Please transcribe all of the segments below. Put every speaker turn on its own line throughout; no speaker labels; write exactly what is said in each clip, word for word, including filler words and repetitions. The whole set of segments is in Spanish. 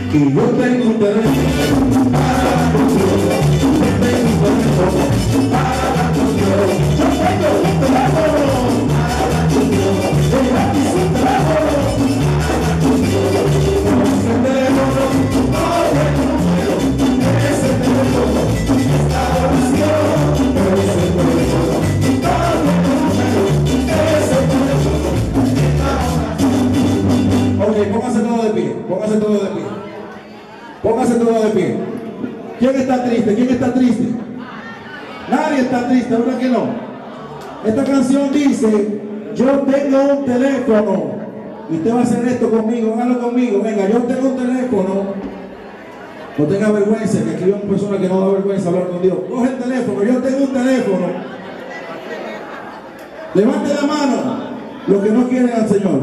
Y yo tengo un teléfono para hablar con Dios. Yo tengo un teléfono para hablar con Dios. Yo tengo un teléfono para hablar con Dios. Yo gratis un teléfono para hablar con Dios. Ese teléfono no tiene número. Ese teléfono está oración. Ese teléfono no tiene número. Ese teléfono está oración. Ok, póngase todo de pie. Póngase todo de pie. Póngase todo de pie. ¿Quién está triste? ¿Quién está triste? Nadie está triste, ¿verdad que no? Esta canción dice, yo tengo un teléfono. Y usted va a hacer esto conmigo, hágalo conmigo. Venga, yo tengo un teléfono. No tenga vergüenza, que aquí hay una persona que no da vergüenza hablar con Dios. Coge el teléfono, yo tengo un teléfono. Levante la mano los que no quieren al Señor.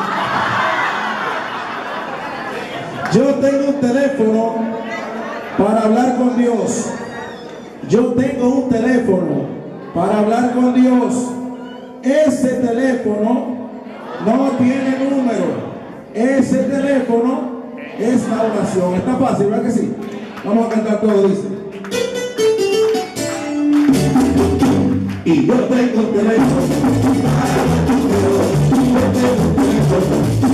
Yo tengo un teléfono para hablar con Dios. Yo tengo un teléfono para hablar con Dios. Ese teléfono no tiene número. Ese teléfono es la oración. Está fácil, ¿verdad que sí? Vamos a cantar todo, dice. Y yo tengo un teléfono para hablar con Dios. Yo tengo un teléfono